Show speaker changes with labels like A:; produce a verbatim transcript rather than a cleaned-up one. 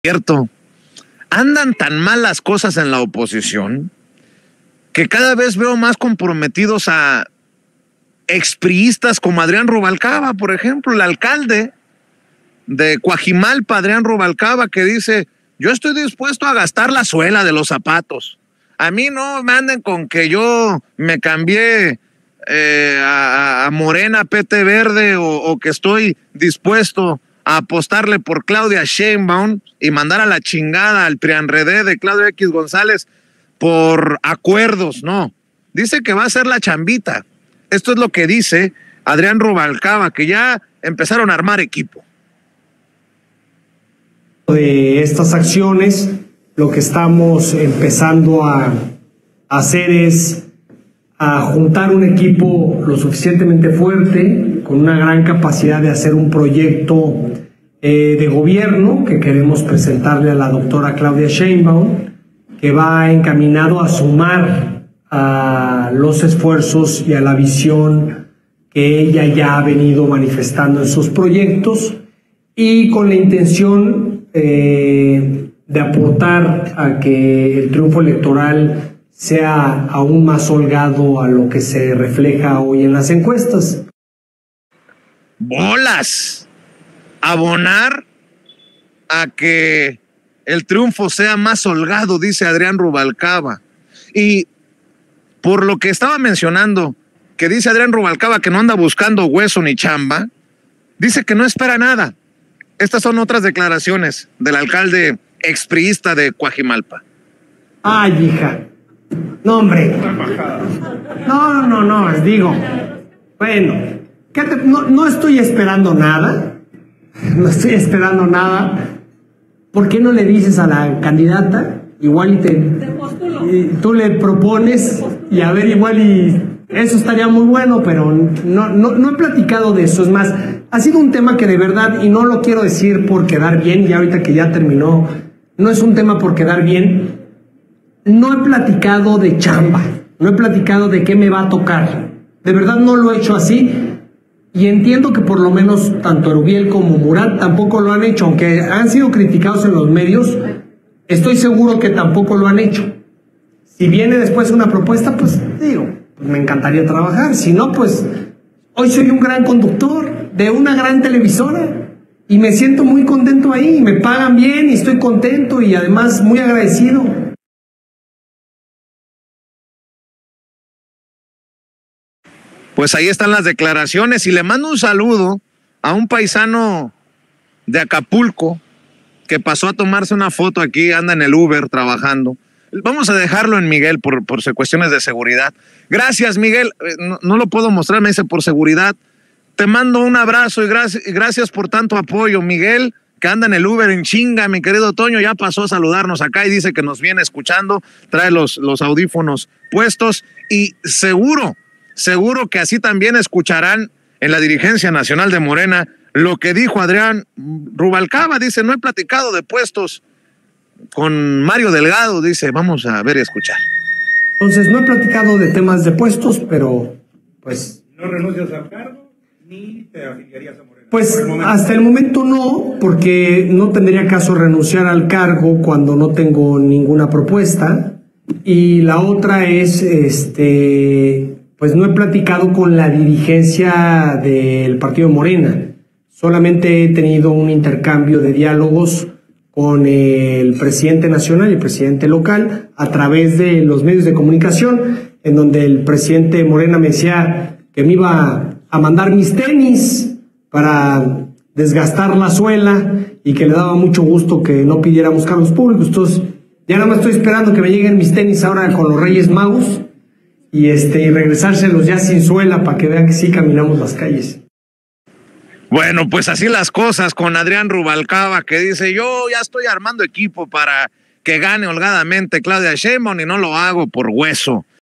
A: cierto, andan tan mal las cosas en la oposición que cada vez veo más comprometidos a expriistas como Adrián Rubalcaba, por ejemplo, el alcalde de Coajimalpa, Adrián Rubalcaba, que dice: yo estoy dispuesto a gastar la suela de los zapatos. A mí no me anden con que yo me cambié eh, a, a Morena, P T Verde, o, o que estoy dispuesto a apostarle por Claudia Sheinbaum y mandar a la chingada al PRIANREDE de Claudio X González por acuerdos. No, dice que va a ser la chambita. Esto es lo que dice Adrián Rubalcaba, que ya empezaron a armar equipo.
B: De estas acciones, lo que estamos empezando a hacer es a juntar un equipo lo suficientemente fuerte, con una gran capacidad de hacer un proyecto eh, de gobierno que queremos presentarle a la doctora Claudia Sheinbaum, que va encaminado a sumar a los esfuerzos y a la visión que ella ya ha venido manifestando en sus proyectos, y con la intención eh, de aportar a que el triunfo electoral sea aún más holgado a lo que se refleja hoy en las encuestas.
A: ¡Bolas! Abonar a que el triunfo sea más holgado, dice Adrián Rubalcaba. Y por lo que estaba mencionando, que dice Adrián Rubalcaba que no anda buscando hueso ni chamba, dice que no espera nada. Estas son otras declaraciones del alcalde expriista de Coajimalpa.
B: Ay, hija. No, hombre. No, no, no, les digo. Bueno, ¿qué te, no, no estoy esperando nada. No estoy esperando nada. ¿Por qué no le dices a la candidata? Igual y te, y tú le propones y a ver, igual y eso estaría muy bueno, pero no, no, no he platicado de eso. Es más, ha sido un tema que de verdad, y no lo quiero decir por quedar bien, y ahorita que ya terminó, no es un tema por quedar bien. No he platicado de chamba, no he platicado de qué me va a tocar. De verdad no lo he hecho así, y entiendo que por lo menos tanto Erubiel como Murat tampoco lo han hecho, aunque han sido criticados en los medios. Estoy seguro que tampoco lo han hecho. Si viene después una propuesta, pues digo, pues me encantaría trabajar. Si no, pues hoy soy un gran conductor de una gran televisora y me siento muy contento ahí, me pagan bien y estoy contento y además muy agradecido.
A: Pues ahí están las declaraciones, y le mando un saludo a un paisano de Acapulco que pasó a tomarse una foto aquí, anda en el Uber trabajando. Vamos a dejarlo en Miguel por, por cuestiones de seguridad. Gracias, Miguel. No, no lo puedo mostrar, me dice por seguridad. Te mando un abrazo y gracias, gracias por tanto apoyo. Miguel, que anda en el Uber en chinga, mi querido Toño, ya pasó a saludarnos acá y dice que nos viene escuchando, trae los, los audífonos puestos, y seguro, seguro que así también escucharán en la dirigencia nacional de Morena lo que dijo Adrián Rubalcaba. Dice: no he platicado de puestos con Mario Delgado. Dice: vamos a ver y escuchar.
B: Entonces, no he platicado de temas de puestos, pero pues...
C: ¿No renuncias al cargo ni te afiliarías a Morena?
B: Pues el hasta el momento no, porque no tendría caso renunciar al cargo cuando no tengo ninguna propuesta. Y la otra es, este, pues no he platicado con la dirigencia del partido Morena. Solamente he tenido un intercambio de diálogos con el presidente nacional y el presidente local a través de los medios de comunicación, en donde el presidente Morena me decía que me iba a mandar mis tenis para desgastar la suela y que le daba mucho gusto que no pidiéramos cargos públicos. Entonces, ya nada más estoy esperando que me lleguen mis tenis ahora con los Reyes Magos y, este, y regresárselos ya sin suela para que vean que sí caminamos las calles.
A: Bueno, pues así las cosas con Adrián Rubalcaba, que dice: yo ya estoy armando equipo para que gane holgadamente Claudia Sheinbaum y no lo hago por hueso.